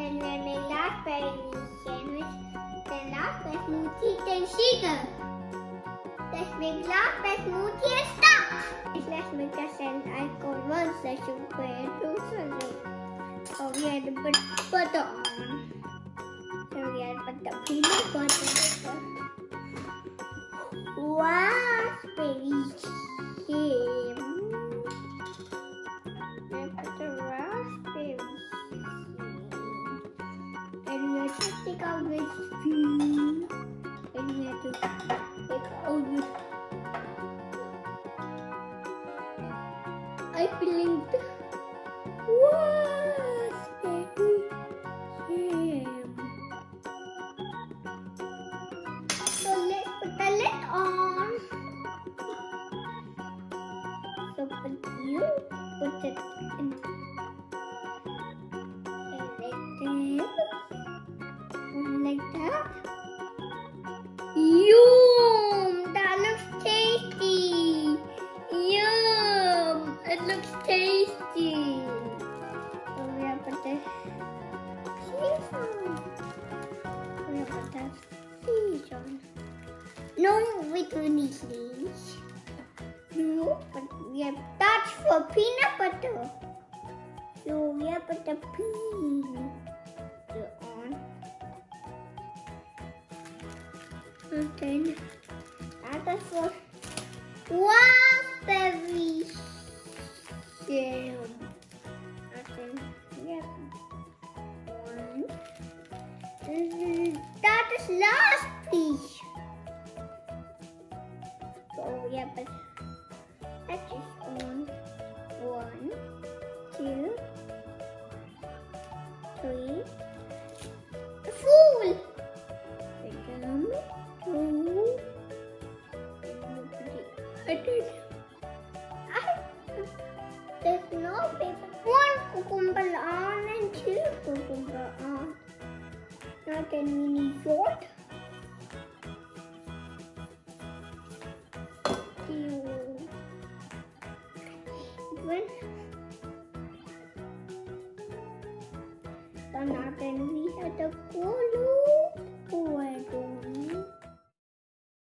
then when my raspberry sandwich, then raspberry smoothie, then sugar. Let's make raspberry smoothie and stop. Let's make a sand icon once the sugar and two. So we had to put butter on. So we had to put the peanut butter. Raspberry jam. And put the raspberry jam. And we have to take out this food. And we have to take out this. I blinked. Raspberry jam. So let's put the lid on. So you put it in like that. Yum! That looks tasty. Yum! It looks tasty. So we have put the cheese on. We have put the cheese on. No, we don't need cheese. No, but we have that's for peanut butter. So we have put the peanut butter on. And then that is for raspberry jam. And then we have one. That is last piece. So we have put that is on 1, 2, 3, full. There's no paper. 1 cucumber on and 2 cucumber on. Now then we need salt. So now then we have the color.